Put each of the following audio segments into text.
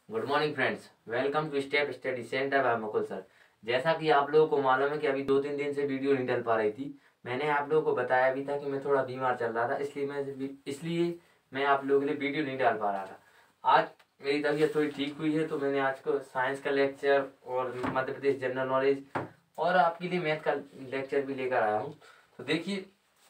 Good morning friends, welcome to step study centre by Mukul sir. जैसा कि आप लोगों को मालूम है कि अभी 2-3 दिन से वीडियो नहीं डल पा रही थी। मैंने आप लोगों को बताया भी था कि मैं थोड़ा बीमार चल रहा था, इसलिए मैं आप लोगों के लिए वीडियो नहीं डाल पा रहा था। आज मेरी तबीयत थोड़ी ठीक हुई है, तो मैंने आज को साइंस का लेक्चर और मध्य प्रदेश जनरल नॉलेज और आपके लिए मैथ का लेक्चर भी लेकर आया हूँ। तो देखिए,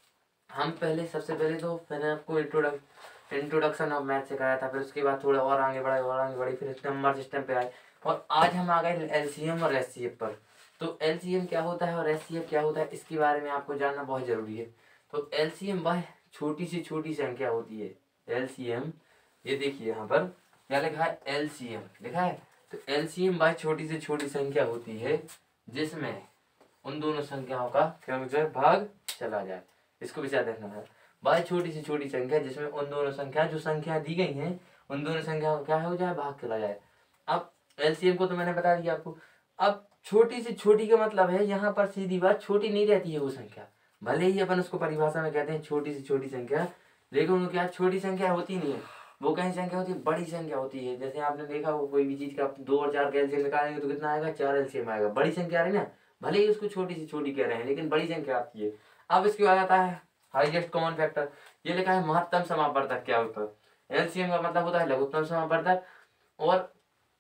हम सबसे पहले तो मैंने आपको इंट्रोडक्शन ऑफ मैथ सिखाया था, फिर उसके बाद थोड़ा और आगे बढ़े, फिर नंबर सिस्टम पे आए और आज हम आ गए एलसीएम और एचसीएफ पर। तो एलसीएम क्या होता है और एचसीएफ क्या होता है, इसके बारे में आपको जानना बहुत जरूरी है। तो एलसीएम वह छोटी से छोटी संख्या होती है। एलसीएम, ये देखिए यहाँ पर क्या लिखा है, एलसीएम लिखा है। तो एलसीएम वह छोटी से छोटी संख्या होती है जिसमें उन दोनों संख्याओं का क्या हो जाए, भाग चला जाए। इसको भी याद रखना है। वह छोटी से छोटी संख्या जिसमें उन दोनों संख्या जो संख्या दी गई हैं उन दोनों संख्याओं का क्या हो जाए, भाग चला जाए। अब एलसीएम को तो मैंने बता दिया आपको। अब छोटी से छोटी का मतलब है, यहाँ पर सीधी बात, छोटी नहीं रहती है वो संख्या। भले ही अपन उसको परिभाषा में कहते हैं छोटी से छोटी संख्या, लेकिन वो क्या छोटी संख्या होती नहीं है। वो कहीं संख्या होती है, बड़ी संख्या होती है। जैसे आपने देखा हो कोई भी चीज का 2 और 4 का एलसीएम निकालेंगे तो कितना आएगा, 4 एलसीएम आएगा। बड़ी संख्या आ रही ना, भले ही उसको छोटी से छोटी कह रहे हैं लेकिन बड़ी संख्या आती है। अब इसके बाद आता है हाईएस्ट कॉमन फैक्टर। ये लिखा है महत्तम समापवर्तक क्या होता है। एलसीएम का मतलब होता है लघुत्तम समापवर्तक और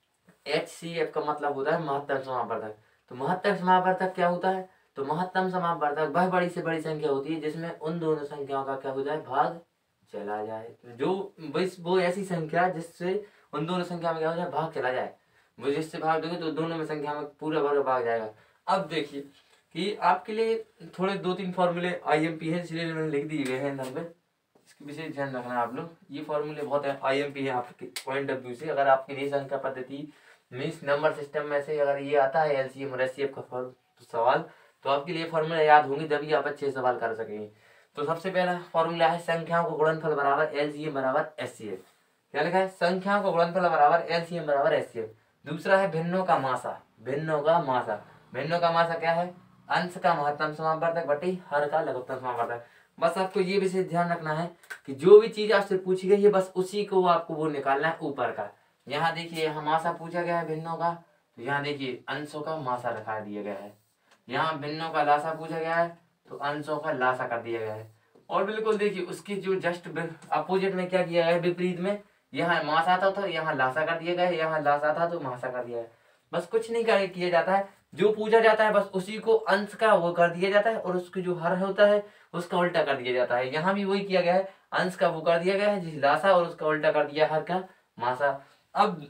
एचसीएफ का मतलब होता है महत्तम समापवर्तक। तो महत्तम समापवर्तक क्या होता है, तो महत्तम समापवर्तक वह बड़ी से बड़ी संख्या होती है जिसमें उन दोनों संख्याओं का क्या हो जाए, भाग चला जाए। जो बस वो ऐसी संख्या जिससे उन दोनों संख्या में क्या हो जाए, भाग चला जाए। वो जिससे भाग दोगे तो दोनों में संख्या में पूरा भर भाग जाएगा। अब देखिए कि आपके लिए थोड़े 2-3 फॉर्मूले आईएमपी है, इसलिए मैंने लिख दिए गए हैं यहाँ पे। इसके विशेष ध्यान रखना है आप लोग। ये फॉर्मूले बहुत आईएमपी है आपके पॉइंट ऑफ व्यू से। अगर आपके लिए संख्या पद्धति मीन्स नंबर सिस्टम में से अगर ये आता है एलसीएम और एचसीएफ का सवाल, तो आपके लिए फॉर्मूला याद होंगे, जब आप अच्छे सवाल कर सकेंगे। तो सबसे पहला फॉर्मूला है संख्याओं को गुणनफल बराबर एलसीएम बराबर एचसीएफ। क्या लिखा है, संख्याओं का गुणनफल बराबर एलसीएम बराबर एचसीएफ। दूसरा है भिन्नों का मासा। भिन्नों का मासा, भिन्नों का मासा क्या है, अंश का महत्तम समापवर्तक बटे हर का लघुत्तम समापवर्तक। बस आपको ये विशेष ध्यान रखना है कि जो भी चीज आपसे पूछी गई है बस उसी को आपको वो निकालना है ऊपर का। यहाँ देखिए, यहाँ मासा पूछा गया है भिन्नों का, तो यहाँ देखिए अंशों का मासा रखा दिया गया है। यहाँ भिन्नों का लासा पूछा गया है तो अंशों का लासा कर दिया गया है। और बिल्कुल देखिए उसकी जो जस्ट अपोजिट में क्या किया है, विपरीत में, यहाँ मास आता था यहाँ लासा कर दिया गया है, यहाँ लासा था तो मासा कर दिया है। बस कुछ नहीं किया जाता है, जो पूछा जाता है बस उसी को अंश का वो कर दिया जाता है और उसकी जो हर होता है उसका उल्टा कर दिया जाता है। यहाँ भी वही किया गया है, अंश का वो कर दिया गया है जिस लासा और उसका उल्टा कर दिया हर का मासा। अब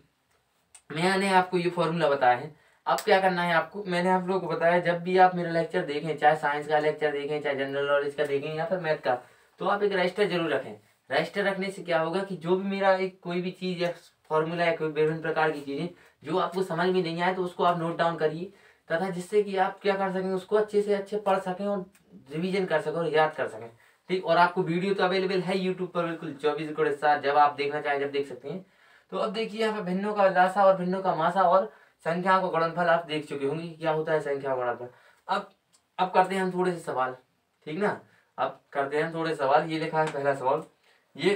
मैंने आपको ये फॉर्मूला बताया है। अब क्या करना है आपको, मैंने आप लोगों को बताया जब भी आप मेरा लेक्चर देखें, चाहे साइंस का लेक्चर देखें चाहे जनरल नॉलेज का देखें या फिर मैथ का, तो आप एक रजिस्टर जरूर रखें। रजिस्टर रखने से क्या होगा कि जो भी मेरा एक कोई भी चीज या फॉर्मूला या कोई विभिन्न प्रकार की चीजें जो आपको समझ में नहीं आए तो उसको आप नोट डाउन करिए, तथा जिससे कि आप क्या कर सकें, उसको अच्छे से अच्छे पढ़ सकें और रिवीजन कर सकें और याद कर सकें। ठीक, और आपको वीडियो तो अवेलेबल है यूट्यूब पर बिल्कुल 24/7, जब आप देखना चाहें जब देख सकते हैं। तो अब देखिए यहाँ पे भिन्नों का लासा और भिन्नों का मासा और संख्याओं का गुणनफल आप देख चुके होंगे कि क्या होता है संख्या का गुणनफल। अब अब करते हैं हम थोड़े से सवाल, ठीक ना। अब करते हैं हम थोड़े सवाल। ये लिखा है पहला सवाल, ये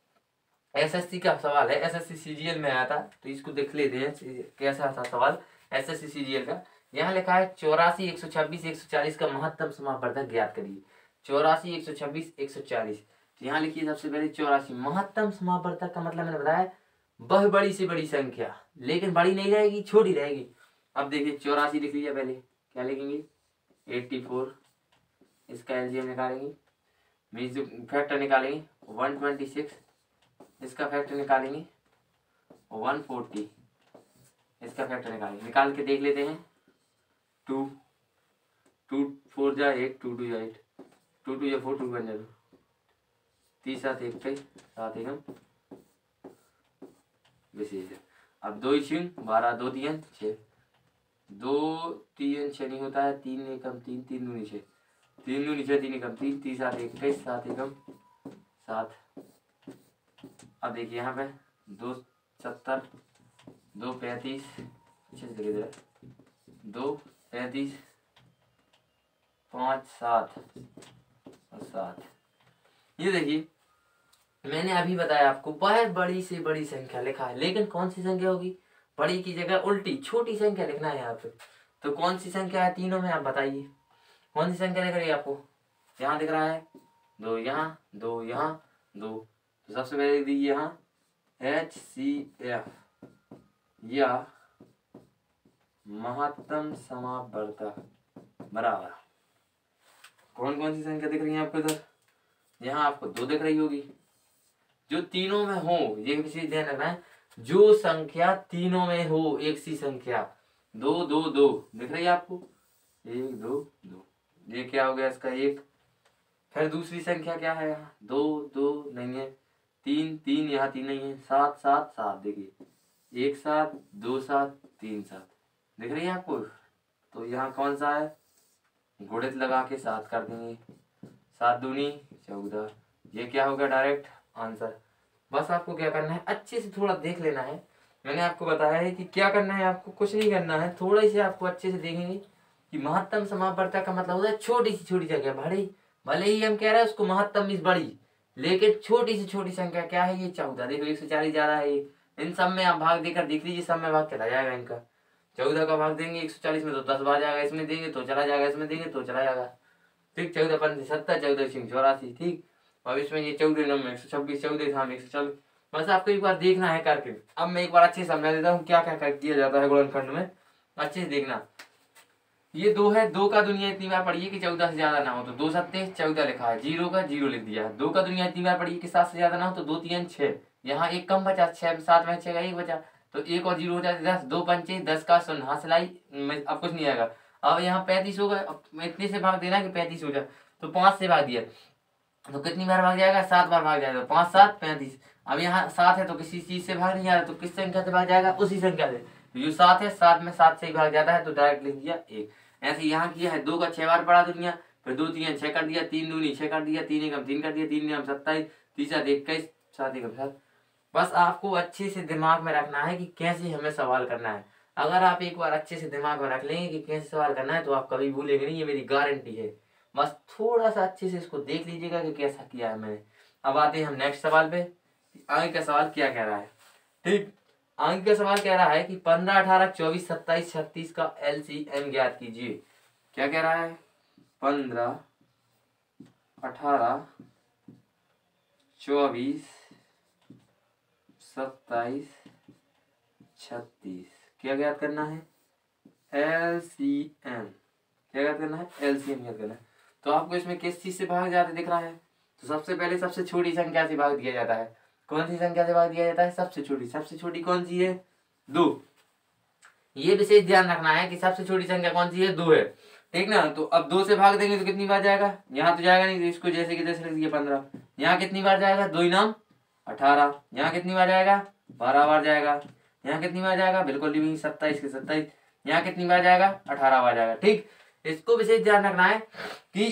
एसएससी का सवाल है, एसएससी सीजीएल में आया था, तो इसको देख लेते हैं कैसा था सवाल एसएससी सीजीएल का। यहाँ लिखा है 84, 126, 140 का महत्तम समापवर्तक ज्ञात करिए। 84, 126, 140। तो यहाँ लिखिए सबसे पहले 84। महत्तम समापवर्तक का मतलब मैंने बताया वह बड़ी से बड़ी संख्या, लेकिन बड़ी नहीं रहेगी, छोटी रहेगी। अब देखिए 84 लिख लीजिए, पहले क्या लिखेंगे 84, इसका एलसीएम निकालेंगे, मीन्स जो फैक्टर निकालेंगे 126, इसका फैक्टर निकालेंगे 140, इसका फैक्टर निकालेंगे। निकाल के देख लेते हैं 2 2 4 जा 8, 2 2 जा 8, 2 2 जा 4, 2 1 जा 2, 30 7 1 पे 7 एकम विशेष है। अब 2 छीन 12, 2 3 6, 2 3 6 नहीं होता है, 3 एकम 3, 3 दूनी 6, 3 दूनी 6, 3 एकम 3, 30 7 21, 7 एकम 7। अब देखिए यहाँ पे 2 70, 2 35, अच्छे से देखिए जरा, 2 35, 5 7 और 7। ये देखिए मैंने अभी बताया आपको वह बड़ी से बड़ी संख्या लिखा है, लेकिन कौन सी संख्या होगी? बड़ी की जगह उल्टी छोटी संख्या लिखना है यहाँ पे। तो कौन सी संख्या है तीनों में, आप बताइए कौन सी संख्या दिख रही है आपको? यहाँ दिख रहा है 2 यहाँ 2 यहाँ 2। तो सबसे पहले दीजिए यहाँ HCF या महत्तम समापवर्तक बराबर कौन कौन सी संख्या दिख रही है आपको इधर? यहाँ आपको 2 दिख रही होगी जो तीनों में हो, ये विशेष ध्यान रखना है, जो संख्या तीनों में हो, एक सी संख्या 2 2 2 दिख रही है आपको, 1 2 2, ये क्या हो गया इसका 1। फिर दूसरी संख्या क्या है यहाँ 2 2 नहीं है, 3 3 यहाँ 3 नहीं है, 7 7 7 देखिए 1 7 2 7 3 7 दिख रही है आपको। तो यहाँ कौन सा है, गुणित लगा के 7 कर देंगे, 7 दूनी 14, ये क्या होगा डायरेक्ट आंसर। बस आपको क्या करना है, अच्छे से थोड़ा देख लेना है। मैंने आपको बताया है कि क्या करना है, आपको कुछ नहीं करना है, थोड़ा से आपको अच्छे से देखेंगे कि महत्तम समापवर्तक का मतलब होता है छोटी सी छोटी जगह बड़ी। भले ही हम कह रहे हैं उसको महत्तम मीन्स बड़ी, लेकिन छोटी से छोटी संख्या क्या है, ये 14। देखो 140 ज्यादा है, इन सब में आप भाग देकर देख लीजिए, सब में भाग चला जाएगा इनका। 14 का भाग देंगे 140 में तो 10 बार जाएगा, इसमें देंगे तो चला जाएगा, इसमें देंगे तो चला जाएगा। ठीक 14 5 70 14 सिंह 84, ठीक। और इसमें ये 14 9 126 14 थाम 140। बस आपको एक बार देखना है करके। अब मैं एक बार अच्छे से समझा देता हूँ क्या क्या कर दिया जाता है गुणनखंड में, अच्छे से देखना। ये 2 है, 2 का दुनिया इतनी बार पढ़िए कि 14 से ज्यादा ना हो, तो 2 सत्ते 14 लिखा है, 0 का 0 लिख दिया। 2 का दुनिया इतनी बार पढ़िए कि 7 से ज्यादा ना हो, तो 2 3 6, यहाँ 1 कम बचा, 6 7 में 6 का 1 बचा, तो 1 और 0 हो जाते 10, 2 पंचे 10 का 0 हाथ सिलाई, अब कुछ नहीं आएगा। अब यहाँ 35 होगा, अब इतने से भाग देना कि 35 हो जाए, तो 5 से भाग दिया तो कितनी बार भाग जाएगा, 7 बार भाग जाएगा, 5 7 35। अब यहाँ 7 है तो किसी चीज से भाग नहीं आ रहा, तो किस संख्या से भाग जाएगा, उसी संख्या से। तो जो 7 है 7 में 7 से ही भाग जाता है, तो डायरेक्ट लिख दिया 1। ऐसे यहाँ किया है, 2 का 6 बार पढ़ा दुनिया, फिर 2 3 6 कर दिया, 3 दूनी 6 कर दिया, 3 एकम 3 कर दिया, 3 नियम 27, 3 7 21 7 एकम 7। बस आपको अच्छे से दिमाग में रखना है कि कैसे हमें सवाल करना है। अगर आप एक बार अच्छे से दिमाग में रख लेंगे कि कैसे सवाल करना है, तो आप कभी भूलेंगे नहीं, ये मेरी गारंटी है। बस थोड़ा सा अच्छे से इसको देख लीजिएगा कि कैसा किया है मैंने। अब आते हैं हम नेक्स्ट सवाल पे। आगे का सवाल क्या कह रहा है, ठीक। आगे का सवाल कह रहा है कि 15 18 24 27 36 का LCM ज्ञात कीजिए। क्या कह रहा है, 15 18 24 27 36 क्या ज्ञात करना है, LCM। क्या ज्ञात करना है, LCM ज्ञात करना है। तो आपको इसमें किस चीज से भाग जाते दिख रहा है, तो सबसे पहले सबसे छोटी संख्या से भाग दिया जाता है। कौन सी संख्या से भाग दिया जाता है, सबसे छोटी। सबसे छोटी कौन सी है, 2। ये विशेष ध्यान रखना है कि सबसे छोटी संख्या कौन सी है, 2 है, ठीक ना। तो अब 2 से भाग देंगे तो कितनी बार जाएगा, यहाँ तो जाएगा नहीं, तो इसको जैसे कि जैसे लिख दिया 15। यहाँ कितनी बार जाएगा, 2 नाम 18। यहाँ कितनी बार जाएगा, 12 बार जाएगा। यहाँ कितनी बार जाएगा, बिल्कुल नहीं, 27 के 27। यहाँ कितनी बार जाएगा, 18 बार जाएगा, ठीक। इसको विशेष ध्यान रखना है कि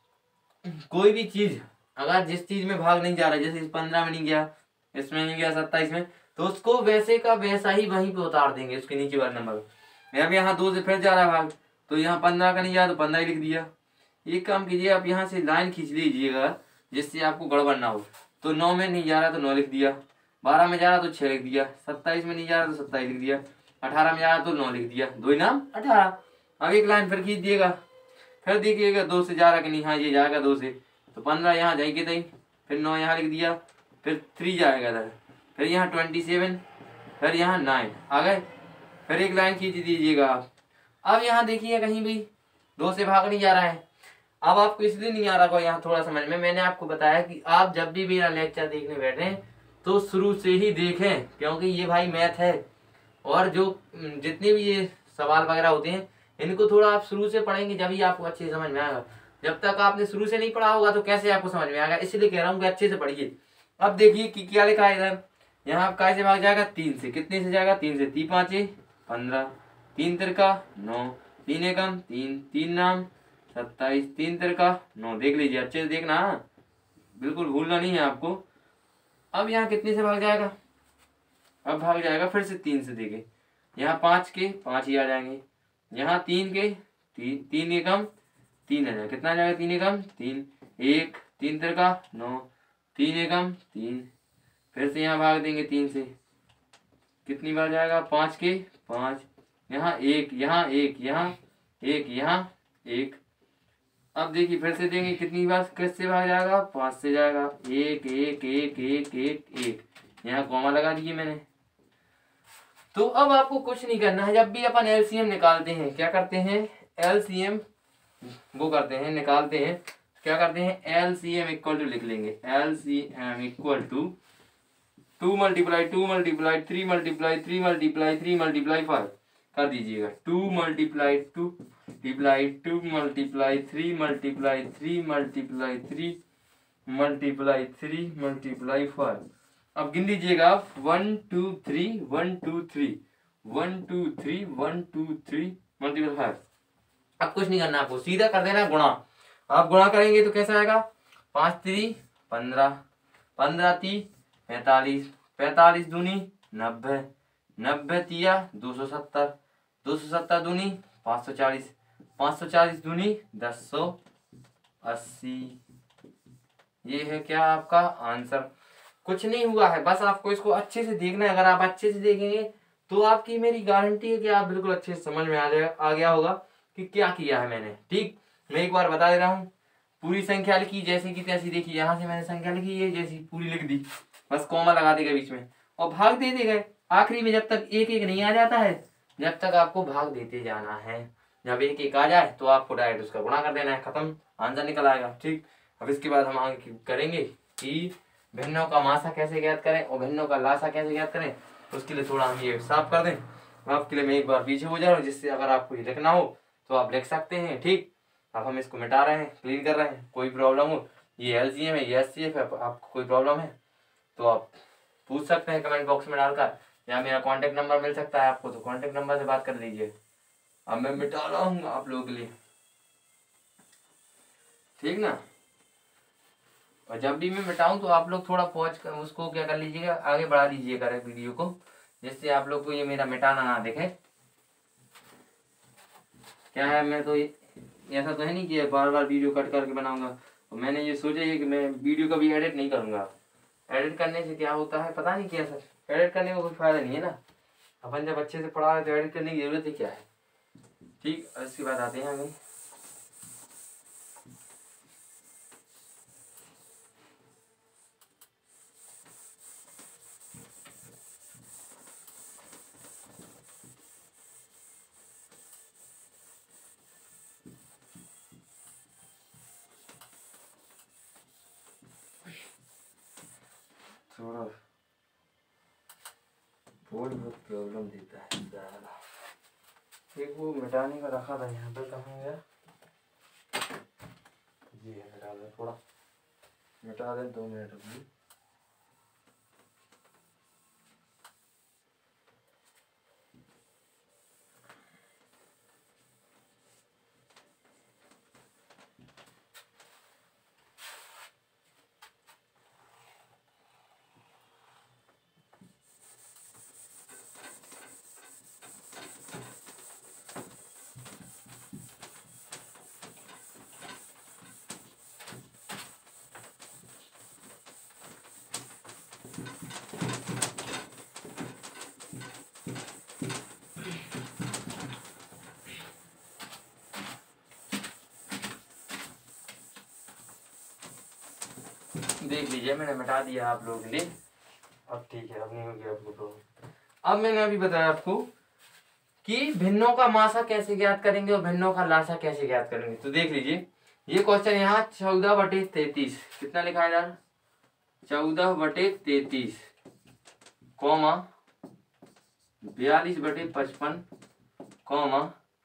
कोई भी चीज अगर जिस चीज में भाग नहीं जा रहा, जैसे इस 15 में नहीं गया, इसमें नहीं गया, 27 में, तो उसको वैसे का वैसा ही वहीं पे उतार देंगे, उसके नीचे वाले नंबर। अब यहाँ 2 से फिर जा रहा भाग, तो यहाँ 15 का नहीं जा तो 15 ही लिख दिया। एक काम कीजिए, आप यहाँ से लाइन खींच लीजिएगा जिससे आपको गड़बड़ ना हो। तो 9 में नहीं जा रहा तो 9 लिख दिया, 12 में जा रहा तो 6 लिख दिया, 27 में नहीं जा रहा तो 27 लिख दिया, 18 में जा रहा तो 9 लिख दिया, 2 नाम 18। अब एक लाइन फिर खींच दिएगा, फिर देखिएगा 2 से जा रहा कि नहीं, हाँ ये जाएगा 2 से, तो 15 यहाँ जाएगी तई, फिर 9 यहाँ लिख दिया, फिर 3 जाएगा इधर, फिर यहाँ 27, फिर यहाँ 9 आ गए, फिर एक लाइन खींच दीजिएगा आप। अब यहाँ देखिए कहीं भी 2 से भाग नहीं जा रहा है। अब आपको इसलिए नहीं आ रहा को यहाँ थोड़ा समझ में, मैंने आपको बताया कि आप जब भी मेरा लेक्चर देखने बैठे तो शुरू से ही देखें, क्योंकि ये भाई मैथ है, और जो जितने भी ये सवाल वगैरह होते हैं इनको थोड़ा आप शुरू से पढ़ेंगे जब ही आपको अच्छे से समझ में आएगा। जब तक आपने शुरू से नहीं पढ़ा होगा तो कैसे आपको समझ में आएगा, इसलिए कह रहा हूँ कि अच्छे से पढ़िए। अब देखिए कि क्या लिखा है इधर, यहाँ आप कैसे भाग जाएगा, 3 से, कितने से जाएगा, 3 से, 3 5 15, 3 तिरका 9, 3 एकम 3, 3 नाम 27, 3 तिरका 9। देख लीजिए, अच्छे से देखना, बिल्कुल भूलना नहीं है आपको। अब यहाँ कितने से भाग जाएगा, अब भाग जाएगा फिर से 3 से, देखे यहाँ 5 के 5 ही आ जाएंगे, यहाँ 3 के 3 एकम 3 आ जाएगा, कितना आ जाएगा, 3 एकम 3, 1 3 तिरका 9, 3 एकम 3, फिर से यहाँ भाग देंगे 3 से, कितनी बार जाएगा 5 के 5, यहाँ 1, यहाँ 1, यहाँ 1, यहाँ 1। अब देखिए फिर से देंगे कितनी बार किससे भाग जाएगा 5 से जाएगा, 1 1 1 1 1 1, यहाँ कॉमा लगा दिए मैंने। तो अब आपको कुछ नहीं करना है, जब भी अपन एलसीएम निकालते हैं क्या करते हैं, एलसीएम वो करते हैं निकालते हैं, क्या करते हैं एलसीएम इक्वल टू लिख लेंगे, LCM equal to 2 multiply 2 multiply 3 multiply 3 multiply 3 multiply 5 कर दीजिएगा, 2 multiply 2 multiply 2 multiply 3 multiply 3 multiply 3 multiply 3 multiply 5। अब गिन लीजिएगा आप 1 2 3 1 2 3 1 2 3 1 2 3 मल्टीप्लाई 5। अब कुछ नहीं करना, आपको सीधा कर देना गुणा। आप गुणा करेंगे तो कैसा आएगा, 5 3 15, 15 3 45, 45 दूनी 90, 90 तिया 270, 270 दूनी 540, 540 दूनी 1080। ये है क्या आपका आंसर। कुछ नहीं हुआ है, बस आपको इसको अच्छे से देखना है। अगर आप अच्छे से देखेंगे तो आपकी मेरी गारंटी है कि आप बिल्कुल अच्छे से समझ में आ गया होगा कि क्या किया है मैंने। ठीक, मैं एक बार बता दे रहा हूँ, पूरी संख्या लिखी जैसी की तैसी, देखिए यहाँ से मैंने संख्या लिखी है जैसी पूरी लिख दी, बस कॉमा लगा देगा बीच में और भाग दे देगा। आखिरी में जब तक 1 1 नहीं आ जाता है, जब तक आपको भाग देते जाना है। जब 1 1 आ जाए तो आपको डायरेक्ट उसका गुणा कर देना है, खत्म, आंसर निकल आएगा। ठीक, अब इसके बाद हम आगे करेंगे कि भिन्नों का मासा कैसे ज्ञात करें और भिन्नों का लासा कैसे ज्ञात करें। उसके लिए थोड़ा हम ये साफ कर दें। आपके लिए मैं एक बार पीछे हो जा रहा हूँ, जिससे अगर आपको ये लिखना हो तो आप लिख सकते हैं। ठीक, अब हम इसको मिटा रहे हैं, क्लीन कर रहे हैं। कोई प्रॉब्लम हो, ये एलसीएम है, ये एचसीएफ है, आपको कोई प्रॉब्लम है तो आप पूछ सकते हैं कमेंट बॉक्स में डालकर, या मेरा कॉन्टेक्ट नंबर मिल सकता है आपको, तो कॉन्टेक्ट नंबर से बात कर लीजिए। अब मैं मिटा रहा हूँ आप लोगों के लिए, ठीक ना। और जब भी मैं मिटाऊं तो आप लोग थोड़ा पहुंच कर उसको क्या कर लीजिएगा, आगे बढ़ा लीजिएगा वीडियो को, जिससे आप लोग को ये मेरा मिटाना ना दिखे। क्या है, मैं तो ऐसा तो है नहीं कि बार बार वीडियो कट करके बनाऊंगा। तो मैंने ये सोचा है कि मैं वीडियो कभी एडिट नहीं करूंगा। एडिट करने से क्या होता है पता नहीं, क्या सर, एडिट करने में कोई फायदा नहीं है ना। अपन जब अच्छे से पढ़ा रहे तो एडिट करने की जरूरत ही क्या है। ठीक, इसके बाद आते हैं आगे। थोड़ा बोर्ड बहुत प्रॉब्लम देता है ज़्यादा। एक वो मिटाने का रखा था यहाँ पर, कहाँ गया, ये है, मिटा दें, थोड़ा मिटा दें, 2 मिनट अभी। देख लीजिए मैंने मिटा दिया आप लोगों के लिए। अब ठीक है, अब नहीं हो गया आपको प्रॉब्लम। अब मैंने अभी बताया आपको कि भिन्नों का मासा कैसे ज्ञात करेंगे और भिन्नों का लासा कैसे ज्ञात करेंगे। तो देख लीजिए, ये क्वेश्चन यहाँ 14/33 कितना लिखा है यार, 14/33 कॉमा 42/55 कॉमा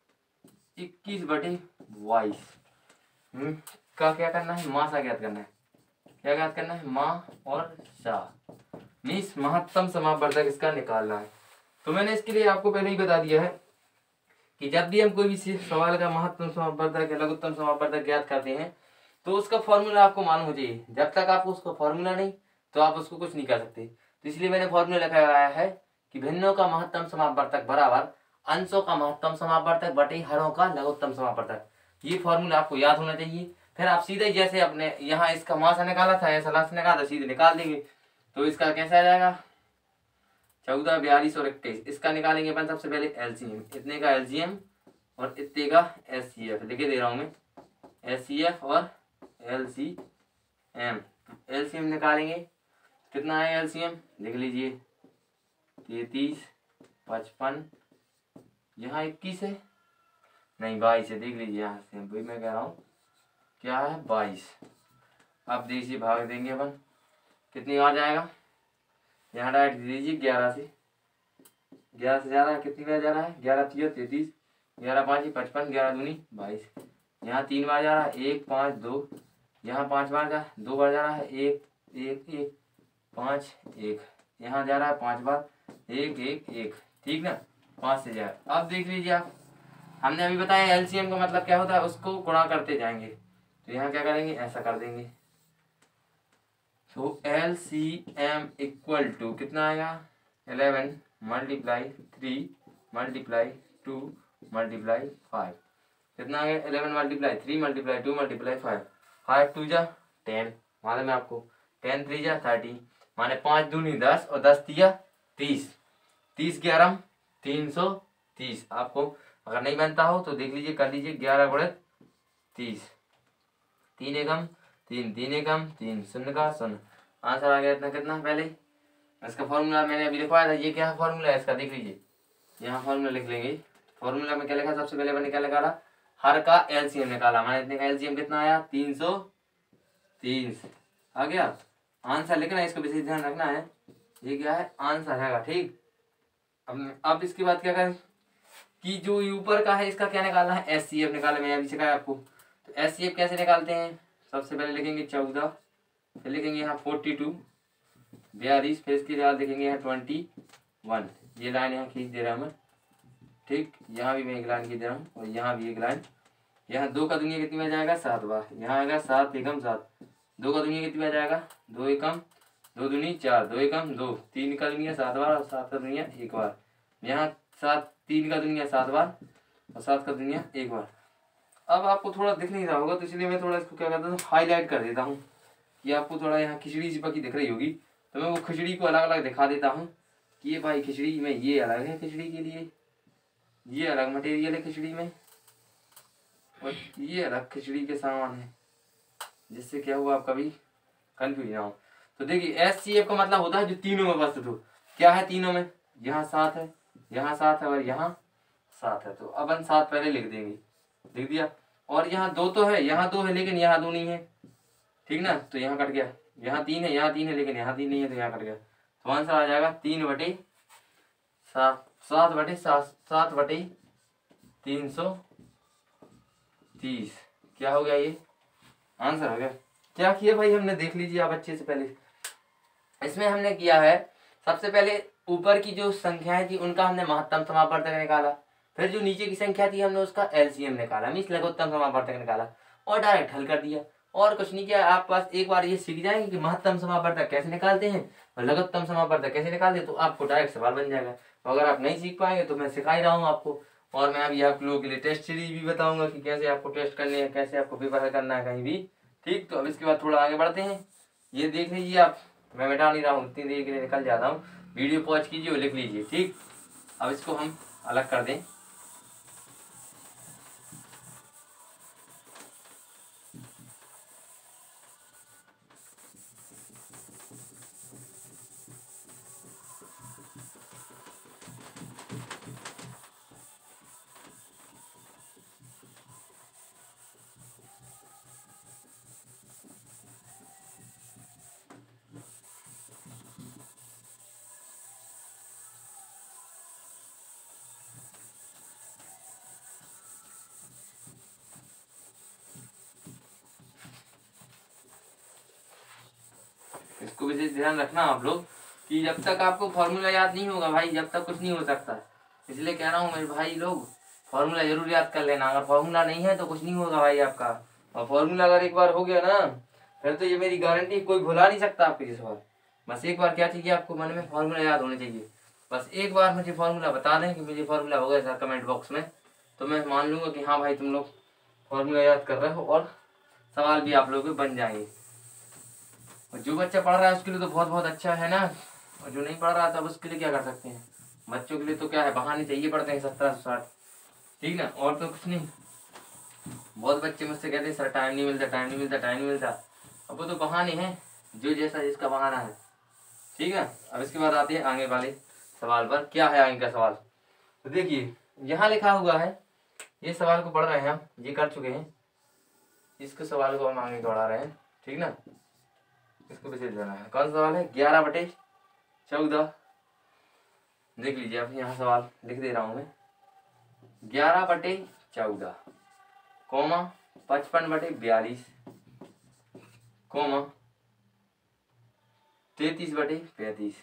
21/22 का क्या करना है, मासा ज्ञात करना है। क्या ज्ञात करना है, माँ और सा, मीन्स महत्तम समापवर्धक इसका निकालना है। तो मैंने इसके लिए आपको पहले ही बता दिया है कि जब भी हम कोई भी सवाल का महत्तम समापवर्धक या लघुत्तम समापवर्धक ज्ञात करते हैं तो उसका फॉर्मूला आपको मालूम हो चाहिए। जब तक आपको उसका फॉर्मूला नहीं तो आप उसको कुछ नहीं कर सकते। तो इसलिए मैंने फॉर्मूला लगाया है कि भिन्नों का महत्तम समापवर्धक बराबर अंशों का महत्तम समापवर्धक बटे हरों का लघुत्तम समापवर्धक। ये फॉर्मूला आपको याद होना चाहिए। फिर आप सीधे जैसे अपने यहाँ इसका मासा निकाला था, ऐसा लास्ट निकाला, सीधे निकाल देंगे। तो इसका कैसे आ जाएगा 14, 42 और 21। इसका निकालेंगे अपन सबसे पहले एलसीएम, इतने का एलसीएम और इतने का एचसीएफ लिखे दे रहा हूँ मैं, एचसीएफ और एलसीएम। एलसीएम निकालेंगे, कितना है एलसीएम लिख लीजिए 33, 55, यहाँ 21 है, नहीं 22 है, देख लीजिए यहाँ से वही मैं कह रहा हूँ क्या है 22। अब देखिए भाग देंगे अपन, कितनी बार जाएगा, यहाँ डायरेक्ट दीजिए 11 से जा रहा है, कितनी बार जा रहा है 11 3 33, 11 5 55, 11 दूनी 22। यहाँ 3 बार जा रहा है 1 5 2, यहाँ 5 बार जा 2 बार जा रहा है 1 1 1 5 1, यहाँ जा रहा है 5 बार 1 1 1, ठीक ना, 5 से जाए। अब देख लीजिए आप, हमने अभी बताया एलसीएम का मतलब क्या होता है, उसको गुणा करते जाएंगे। तो यहाँ क्या करेंगे, ऐसा कर देंगे। तो एलसीएम इक्वल टू कितना आएगा 11 मल्टीप्लाई 3 मल्टीप्लाई 2 मल्टीप्लाई 5, कितना आ गया 11 मल्टीप्लाई 3 मल्टीप्लाई 2 मल्टीप्लाई 5, 5 2 जा 10, मालूम है आपको, 10 3 जा 30, माने 5 दूनी 10 और 10 तिया 30, 30 11 330। आपको अगर नहीं बनता हो तो देख लीजिए, कर लीजिए 11 गुणित 30, 3 एकम 3 3 एकम 3 शून्य का शून्य, आंसर आ गया इतना। कितना पहले इसका फॉर्मूला मैंने अभी लिखवाया था, ये क्या है फॉर्मूला है इसका, देख लीजिए यहाँ फॉर्मूला लिख लेंगे। फॉर्मूला में क्या लिखा, सबसे पहले मैंने क्या निकाला, हर का एलसीएम निकाला, मैंने इतने का एलसीएम कितना आया 330 आ गया। आंसर लिखना है, इसको विशेष ध्यान रखना है, ये क्या है आंसर है, ठीक। अब इसके बाद क्या करें कि जो ऊपर का है इसका क्या निकालना है, एचसीएफ निकाला, मैंने अभी सिखाया आपको। तो एचसीएफ कैसे निकालते हैं, सबसे पहले लिखेंगे 14, फिर लिखेंगे यहाँ 42 42, फिर इसके बाद लिखेंगे यहाँ 21, ये लाइन यहाँ खींच दे रहा हूँ मैं, ठीक। यहाँ भी मैं एक लाइन खींच दे रहा हूँ और यहाँ भी एक लाइन। यहाँ 2 का दुनिया कितनी बार जाएगा 7 बार, यहाँ आएगा 7 एकम 7, 2 का दुनिया कितनी बार जाएगा 2 एकम 2 दूनी 4, 2 एकम 2, 3 का दुनिया 7 बार और 7 का दुनिया 1 बार, यहाँ 3 का दुनिया 7 बार और 7 का दुनिया 1 बार। अब आपको थोड़ा दिख नहीं रहा होगा तो इसलिए मैं थोड़ा इसको क्या करता हूँ हाईलाइट कर देता हूँ, कि आपको थोड़ा यहाँ खिचड़ी सी पकी दिख रही होगी, तो मैं वो खिचड़ी को अलग अलग दिखा देता हूँ कि ये भाई खिचड़ी में ये अलग है, खिचड़ी के लिए ये अलग मटेरियल है खिचड़ी में, और ये अलग खिचड़ी के सामान है, जिससे क्या हुआ आप कभी कंफ्यूज ना हो। तो देखिए एचसीएफ का मतलब होता है जो तीनों में उपस्थित हो, क्या है तीनों में, यहाँ 7 है, यहाँ 7 है और यहाँ 7 है, तो अपन 7 पहले लिख देंगे, लिख दिया। और यहाँ 2 तो है, यहाँ 2 है लेकिन यहाँ 2 नहीं है, ठीक ना, तो यहाँ कट गया, यहाँ 3 है, यहाँ 3 है लेकिन यहाँ 3 नहीं है, तो यहाँ कट गया। तो आंसर आ जाएगा 3/7, 7/330, क्या हो गया, ये आंसर हो गया। क्या किया भाई हमने, देख लीजिए आप अच्छे से। पहले इसमें हमने किया है, सबसे पहले ऊपर की जो संख्याएं थी उनका हमने महत्तम समापवर्तक निकाला, फिर जो नीचे की संख्या थी हमने उसका एलसीएम निकाला, मीन्स लघुत्तम समापवर्तक निकाला और डायरेक्ट हल कर दिया, और कुछ नहीं किया। आप पास एक बार ये सीख जाएंगे कि महत्तम समापवर्तक कैसे निकालते हैं और लघुत्तम समापवर्तक कैसे निकालते हैं, तो आपको डायरेक्ट सवाल बन जाएगा। तो अगर आप नहीं सीख पाएंगे तो मैं सिखा ही रहा हूँ आपको, और मैं अभी आप लोगों के लिए टेस्ट सीरीज भी बताऊंगा कि कैसे आपको टेस्ट करने हैं, कैसे आपको पेपर करना है कहीं भी, ठीक। तो अब इसके बाद थोड़ा आगे बढ़ते हैं, ये देख लीजिए आप, मैं मिटा नहीं रहा हूँ, इतनी देर के लिए निकल जाता हूँ, वीडियो पॉज कीजिए और लिख लीजिए, ठीक। अब इसको हम अलग कर दें, इसको विशेष ध्यान रखना आप लोग कि जब तक आपको फॉर्मूला याद नहीं होगा भाई, जब तक कुछ नहीं हो सकता, इसलिए कह रहा हूँ मेरे भाई लोग, फॉर्मूला जरूर याद कर लेना। अगर फॉर्मूला नहीं है तो कुछ नहीं होगा भाई आपका, और फॉर्मूला अगर एक बार हो गया ना फिर तो ये मेरी गारंटी, कोई भुला नहीं सकता आपके इस बार। बस एक बार क्या चाहिए आपको, मन में फॉर्मूला याद होना चाहिए, बस एक बार मुझे फॉर्मूला बता दें कि मुझे फॉर्मूला हो गया सर कमेंट बॉक्स में, तो मैं मान लूंगा कि हाँ भाई तुम लोग फॉर्मूला याद कर रहे हो और सवाल भी आप लोगों के बन जाएंगे। और जो बच्चा पढ़ रहा है उसके लिए तो बहुत बहुत अच्छा है ना, और जो नहीं पढ़ रहा तब उसके लिए क्या कर सकते हैं। बच्चों के लिए तो क्या है, बहाने चाहिए पड़ते हैं 1760, ठीक ना, और तो कुछ नहीं। बहुत बच्चे मुझसे कहते हैं सर टाइम नहीं मिलता, टाइम नहीं मिलता, टाइम नहीं मिलता। अब वो तो बहाने हैं, जो जैसा जिसका बहाना है, ठीक है। अब इसके बाद आते हैं आगे वाले सवाल पर। क्या है आगे का सवाल, तो देखिए यहाँ लिखा हुआ है, ये सवाल को पढ़ रहे हैं हम, ये कर चुके हैं, इसके सवाल को हम आगे बढ़ा रहे हैं, ठीक ना। इसको विशेष देना है, कौन सा सवाल है, 11/14। देख लीजिए आप, यहाँ सवाल लिख दे रहा हूं मैं, 11/14, कोमा 55/42, कोमा 33/35।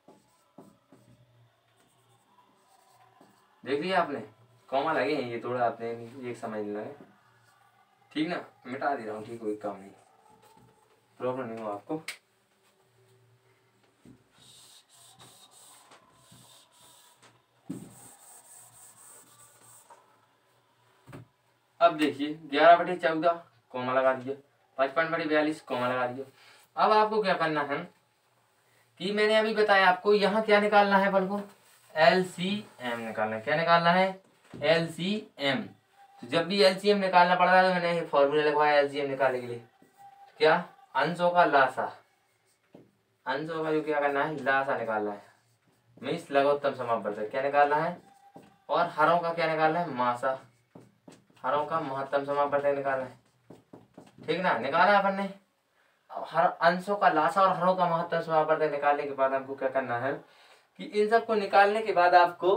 देख लिया आपने, कॉमा लगे हैं ये, थोड़ा आपने एक समझ लगे, ठीक ना, मिटा दे रहा हूँ, ठीक, कोई काम नहीं, प्रॉब्लम नहीं हो आपको। अब देखिए 11/14 कॉमा लगा दिया, 55/42 कॉमा लगा दिया। अब आपको क्या करना है कि मैंने अभी बताया आपको, यहाँ क्या निकालना है अपन को, LCM निकालना है। क्या निकालना है, LCM। तो जब भी LCM निकालना पड़ रहा है तो मैंने फॉर्मूला लिखवाया LCM निकालने के लिए, क्या, अंशों का लासा, अंशों का जो क्या करना है, लासा निकालना है, मीन्स लघुत्तम समापवर्तक क्या निकालना है, और हरों का क्या निकालना है, मासा, हरों का महत्तम समापवर्तक निकालना है, ठीक ना। निकाला अपन ने, हर अंशों का लासा और हरों का महत्तम समापवर्तक निकालने के बाद हमको क्या करना है कि इन सबको निकालने के बाद आपको,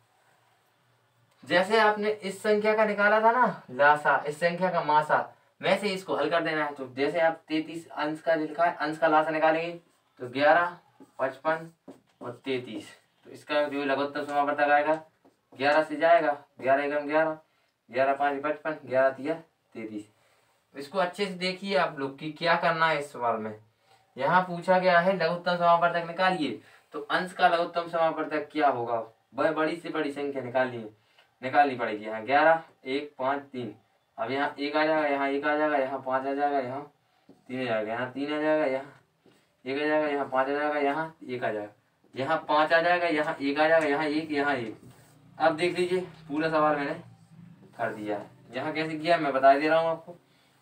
जैसे आपने इस संख्या का निकाला था ना लासा, इस संख्या का मासा, वैसे इसको हल कर देना है। तो जैसे आप 33 अंश का लिखा है, अंश का लासा निकालेंगे तो 11, 55 और 33, तो इसका जो लघुत्तम समापवर्तक आएगा 11 से जाएगा, 11 एकम 11, 11 5 55, 11 3 33। इसको अच्छे से देखिए आप लोग कि क्या करना है इस सवाल में। यहाँ पूछा गया है लघुत्तम समापवर्तक निकालिए, तो अंश का लघुत्तम समापवर्तक क्या होगा, वह बड़ी से बड़ी संख्या निकालनी पड़ेगी। यहाँ 11 1 5 3, अब यहाँ 1 आ जाएगा, यहाँ 1 आ जाएगा, यहाँ 5 आ जाएगा, यहाँ 3 आ जाएगा, यहाँ 3 आ जाएगा, यहाँ 1 आ जाएगा, यहाँ 5 आ जाएगा, यहाँ 1 आ जाएगा, यहाँ 5 आ जाएगा, यहाँ 1 आ जाएगा, यहाँ 1, यहाँ 1। अब देख लीजिए पूरा सवाल मैंने कर दिया है। यहाँ कैसे किया मैं बता दे रहा हूँ आपको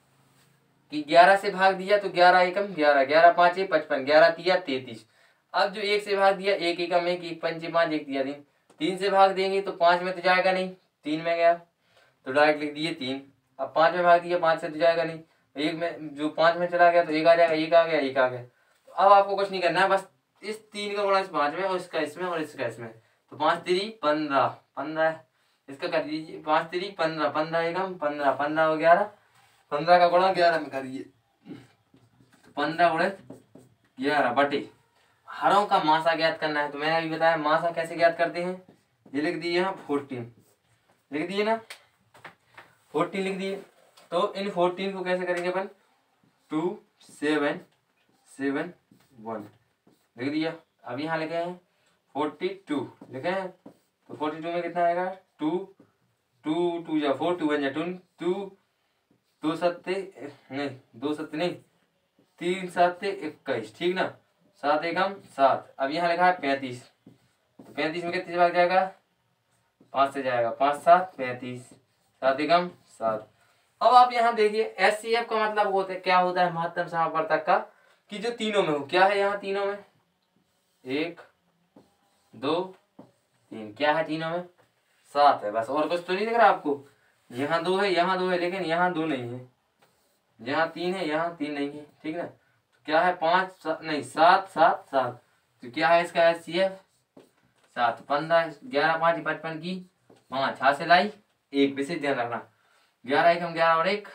कि 11 से भाग दिया तो 11 एकम 11, 11 5 55, 11 3 33। अब जो 1 से भाग दिया, 1 एकम 1, 1 पंचे 5, 1 3 3। 3 से भाग देंगे तो 5 में तो जाएगा नहीं, 3 में गया तो डायरेक्ट लिख दिए 3। अब 5 में भाग दिया, 5 से तो जाएगा नहीं, 1 में जो 5 में चला गया तो 1 आ जाएगा, 1 आ गया, 1 आ गया। तो अब आपको कुछ नहीं करना है, बस इस 3 का गुणा इस 5 में और इसका इसमें और इसका इसमें, तो 5 3 15, 15 इसका कर दीजिए, 5 3 15, 15 एकम 15, 15 हो 11, 15 का गुणा 11 में करिए, तो 15 गुणे 11 बटे हरों का मासा ज्ञात करना है। तो मैंने अभी बताया मासा कैसे ज्ञात करते हैं, ये लिख दिए यहाँ 14, लिख दिए ना 14 लिख दिए। तो इन 14 को कैसे करेंगे अपन, 2 7 7 1 लिख दिया। अब यहाँ लिखे हैं 42 लिखे हैं, तो 42 में कितना आएगा, 2 2 2 जा 4, 2 1 जा 2, 2 सत्ते नहीं, 2 सत्ते नहीं, 3 7 21, ठीक ना, 7 एकम 7। अब यहाँ लिखा है 35, तो 35 में कितने से भाग जाएगा, 5 से जाएगा, 5 7 35, 7 एकम 7। अब आप यहाँ देखिए SCF का मतलब होता है, क्या होता है महत्तम समापवर्तक का, कि जो तीनों में हो, क्या है यहाँ तीनों में, 1 2 3, क्या है तीनों में, 7 है, बस और कुछ तो नहीं दिख रहा आपको। यहाँ 2 है, यहाँ 2 है, लेकिन यहाँ 2 नहीं है, यहाँ 3 है, यहाँ 3 नहीं है, ठीक ना। तो क्या है 5 नहीं 7 7 7, तो क्या है इसका SCF 7, 15 11 5 55 की 5 हाथ से लाई 1, विशेष ध्यान रखना, 11 एकम 11 और 1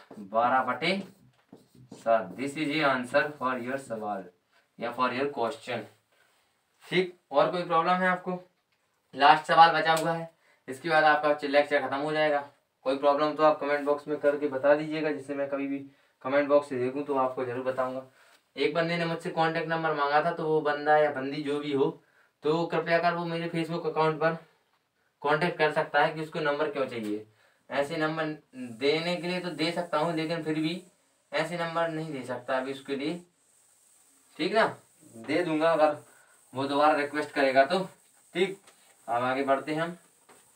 12/7। This is a answer for your सवाल या फॉर योर क्वेश्चन, ठीक। और कोई प्रॉब्लम है आपको, लास्ट सवाल बचा हुआ है, इसके बाद आपका लेक्चर खत्म हो जाएगा। कोई प्रॉब्लम तो आप कमेंट बॉक्स में करके बता दीजिएगा, जिससे मैं कभी भी कमेंट बॉक्स से देखूं तो आपको जरूर बताऊंगा। एक बंदे ने मुझसे कांटेक्ट नंबर मांगा था, तो वो बंदा या बंदी जो भी हो तो कृपया कर वो मेरे फेसबुक अकाउंट पर कांटेक्ट कर सकता है कि उसको नंबर क्यों चाहिए। ऐसे नंबर देने के लिए तो दे सकता हूँ, लेकिन फिर भी ऐसे नंबर नहीं दे सकता अभी उसके लिए, ठीक ना, दे दूंगा अगर वो दोबारा रिक्वेस्ट करेगा तो। ठीक, अब आगे बढ़ते हैं हम।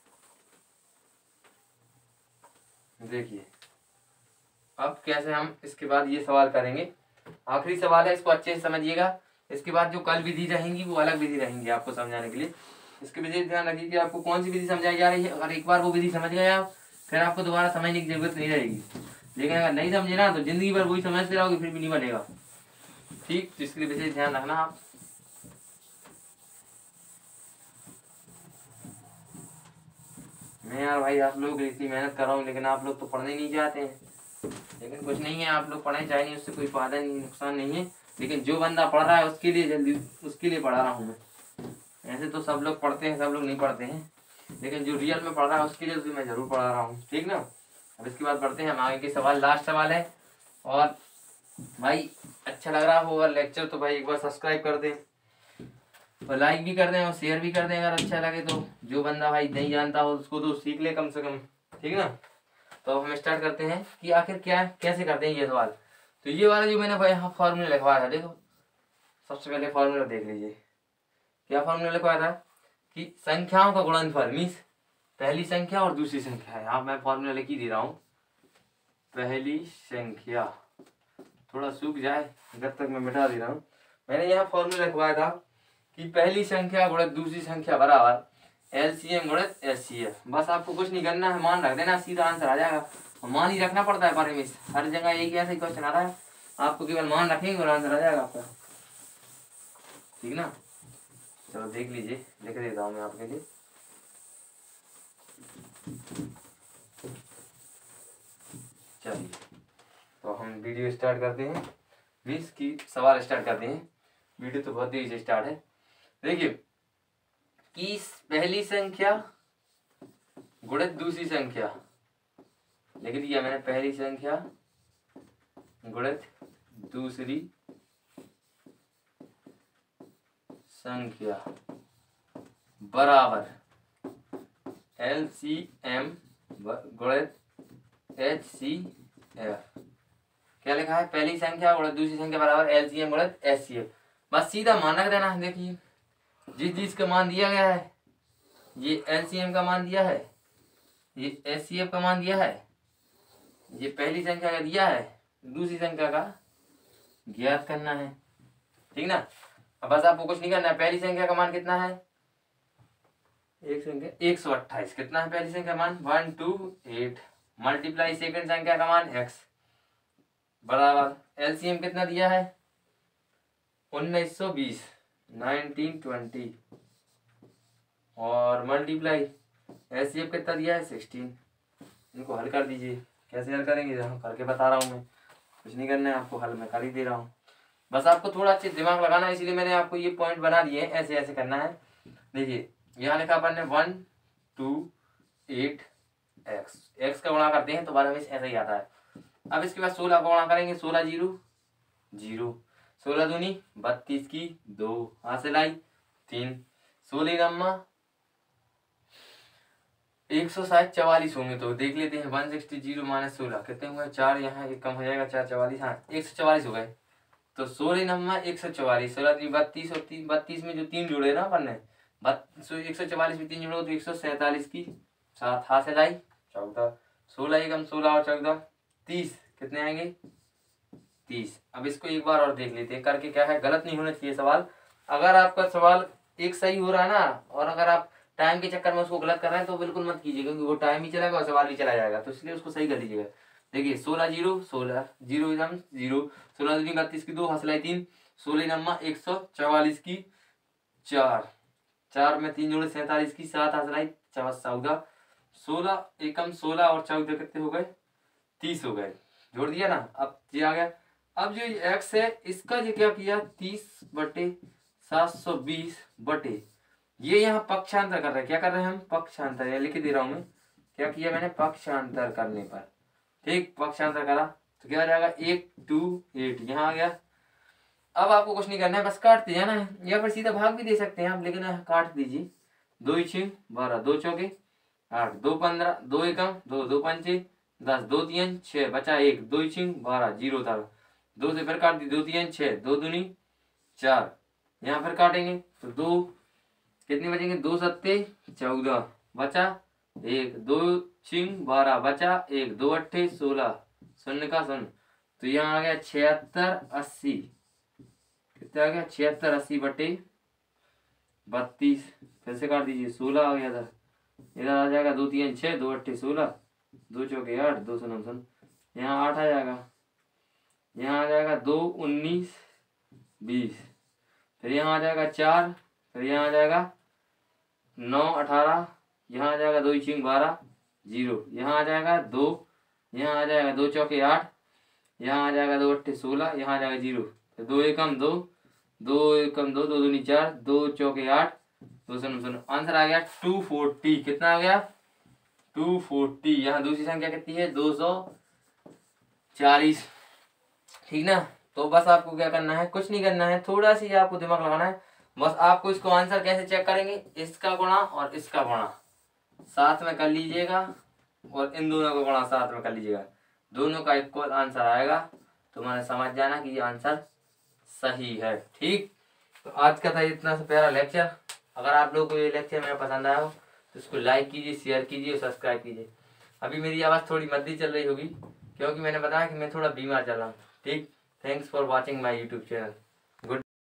देखिए अब कैसे हम इसके बाद ये सवाल करेंगे, आखिरी सवाल है, इसको अच्छे से समझिएगा। इसके बाद जो कल विधि रहेंगी वो अलग विधि रहेंगी आपको समझाने के लिए। इसके विधि ध्यान रखिए कि आपको कौन सी विधि समझाई जा रही है। अगर एक बार वो विधि समझ गए आप, फिर आपको दोबारा समझने की जरूरत नहीं रहेगी। लेकिन अगर नहीं समझे ना तो जिंदगी भर वही समझते रहोगे, फिर भी नहीं बनेगा। ठीक, तो इसके लिए विशेष ध्यान रखना आप। मैं यार भाई आप लोग इतनी मेहनत कर रहा हूँ, लेकिन आप लोग तो पढ़ने नहीं जाते हैं। लेकिन कुछ नहीं है, आप लोग पढ़े चाहे नहीं, उससे कोई फायदा नहीं, नुकसान नहीं है। लेकिन जो बंदा पढ़ रहा है उसके लिए जल्दी, उसके लिए पढ़ा रहा हूँ मैं। ऐसे तो सब लोग पढ़ते हैं, सब लोग नहीं पढ़ते हैं, लेकिन जो रियल में पढ़ रहा है उसके लिए तो मैं जरूर पढ़ा रहा हूँ। ठीक ना। अब इसके बाद बढ़ते हैं हम आगे के सवाल, लास्ट सवाल है। और भाई अच्छा लग रहा होगा लेक्चर तो भाई एक बार सब्सक्राइब कर दें और लाइक भी कर दें और शेयर भी कर दें अगर अच्छा लगे तो। जो बंदा भाई नहीं जानता हो उसको तो सीख ले कम से कम। ठीक ना। तो हम स्टार्ट करते हैं कि आखिर क्या कैसे करते हैं ये सवाल। तो ये वाला जो मैंने भाई यहाँ फॉर्मूला लिखवाया था, देखो सबसे पहले फॉर्मूला देख लीजिए। क्या फॉर्मूला लिखवाया था कि संख्याओं का गुणनफल मीन्स पहली संख्या और दूसरी संख्या है। यहाँ मैं फॉर्मूला लिख ही दे रहा हूँ। पहली संख्या थोड़ा सूख जाए जब तक मैं मिटा दे रहा हूँ। मैंने यहाँ फॉर्मूला लिखवाया था कि पहली संख्या गुणित दूसरी संख्या बराबर LCM गुणित HCF। बस आपको कुछ नहीं करना है, मान रख देना, सीधा आंसर आ जाएगा। मान ही रखना पड़ता है पर में, हर जगह एक ऐसा ही क्वेश्चन आ रहा है, आपको केवल मान रखेंगे और आंसर आ जाएगा आपका। ठीक ना। चलो देख लीजिए, लिख देता हूँ मैं आपके लिए। चलिए तो हम वीडियो स्टार्ट करते हैं, 20 की सवाल स्टार्ट करते हैं। वीडियो तो बहुत देरी से स्टार्ट है। देखिए कि पहली संख्या गुणित दूसरी संख्या लिख दिया मैंने, पहली संख्या गुणित दूसरी संख्या बराबर LCM गुणित HCF। क्या लिखा है, पहली संख्या गुणित दूसरी संख्या बराबर LCM गुणित HCF। बस सीधा मान रख देना है। देखिए जिस चीज का मान दिया गया है, ये LCM का मान दिया है, ये HCF का मान दिया है, ये पहली संख्या का दिया है, दूसरी संख्या का ज्ञात करना है। ठीक ना। अब बस आपको कुछ नहीं करना है। पहली संख्या का मान कितना है, एक संख्या 128। कितना है पहली संख्या मान 128 मल्टीप्लाई सेकंड संख्या का मान x बराबर LCM कितना दिया है 1920 1920 और मल्टीप्लाई HCF कितना दिया है 16। इनको हल कर दीजिए। कैसे हल करेंगे हम करके बता रहा हूँ मैं, कुछ नहीं करना है आपको, हल मैं कर ही दे रहा हूँ। बस आपको थोड़ा अच्छे दिमाग लगाना है, इसीलिए मैंने आपको ये पॉइंट बना दिए हैं, ऐसे ऐसे करना है। देखिए यहाँ लिखा अपन ने 128 x का गुणा करते हैं तो 12 में ऐसा ही आता है। अब इसके बाद 16 का गुणा करेंगे, 16 0 0, 16 दूनी 32 की 2 हासिल आई 3, 16 नम्मा 160 44 होंगे तो देख लेते हैं। 160 0 माइनस 16 कितने हुए, 4 यहाँ एक कम हो जाएगा, 4 44, हाँ 144 हो गए। तो 16 नम्मा 144, 16 32 और 32 में जो 3 जुड़े ना अपन ने, 144 में 3 जोड़ो तो 147 की 7 हासिल आई 14, 16 एकम 16 और 14 30, कितने आएंगे 30। अब इसको एक बार और देख लेते हैं करके, क्या है गलत नहीं होना चाहिए सवाल। अगर आपका सवाल एक सही हो रहा है ना, और अगर आप टाइम के चक्कर में उसको गलत कर रहे हैं तो बिल्कुल मत कीजिए, क्योंकि वो टाइम ही चलेगा और सवाल भी चला जाएगा, तो इसलिए उसको सही कर लीजिएगा। देखिए 16 0 16 0 एकदम 0, 16 दूनी 32 की 2 हासिल आई 3, 16 नम्मा 144 की 4, 4 में 3 जोड़े 47 की 7 हासिल आई 14, 16 एकम 16 और 14 कितने हो गए 30 हो गए, जोड़ दिया ना। अब ये आ गया। अब जो x है इसका जो क्या किया 30/720 बटे, ये यहाँ पक्षांतर कर रहे हैं। क्या कर रहे हैं हम, पक्षांतर, या लिख दे रहा हूं मैं, क्या किया मैंने पक्षांतर करने पर, ठीक पक्षांतर करा तो क्या आ जाएगा 128 यहाँ आ गया। अब आपको कुछ नहीं करना है, बस काटते जाना है, या फिर सीधा भाग भी दे सकते हैं आप, लेकिन काट दीजिए। 2 6 12, 2 चौके 8, 2 15, 2 एकम 2, 2 पंचे 10, 2 3 6 बचा 1, 2 6 12, 0 था। 2 से फिर काट दी, 2 3 6, 2 दूनी 4, यहाँ फिर काटेंगे तो 2 कितने बचेंगे, 2 सत्ते 14 बचा 1, 2 6 12 बचा 1, 2 अट्ठे 16, शून्य का शून्य, तो यहाँ आ गया 76 80, कितना आ गया 76 80 बटे 32, फिर से काट दीजिए 16 आ गया था, इधर आ जाएगा 2 3 6, 2 अट्ठे 16, 2 चौके 8, 2 शून्य शून्य, यहाँ 8 आ जाएगा, यहाँ आ जाएगा 2 19 20, फिर यहाँ आ जाएगा 4, फिर यहाँ आ जाएगा 9 18, यहाँ आ जाएगा 2 6 12 0, यहाँ आ जाएगा 2, यहाँ आ जाएगा 2 चौके 8, यहाँ आ जाएगा 2 अट्ठे 16, यहाँ आ जाएगा 0, तो 2 एकम 2, 2 एकम 2, 2 दूनी 4, 2 चौके 8, 2 शून्य शून्य, आंसर आ गया 240। कितना आ गया 240। यहाँ दूसरी संख्या कितनी है 240, ठीक ना। तो बस आपको क्या करना है, कुछ नहीं करना है, थोड़ा सी आपको दिमाग लगाना है। बस आपको इसको आंसर कैसे चेक करेंगे, इसका गुणा और इसका गुणा साथ में कर लीजिएगा और इन दोनों का गुणा साथ में कर लीजिएगा, दोनों का इक्वल आंसर आएगा, तो मैंने समझ जाना कि ये आंसर सही है। ठीक, तो आज का था इतना सा प्यारा लेक्चर। अगर आप लोगों को ये लेक्चर मेरा पसंद आया हो तो इसको लाइक कीजिए, शेयर कीजिए और सब्सक्राइब कीजिए। अभी मेरी आवाज़ थोड़ी मंदी चल रही होगी क्योंकि मैंने बताया कि मैं थोड़ा बीमार चल रहा हूँ। ठीक, thanks for watching my YouTube channel.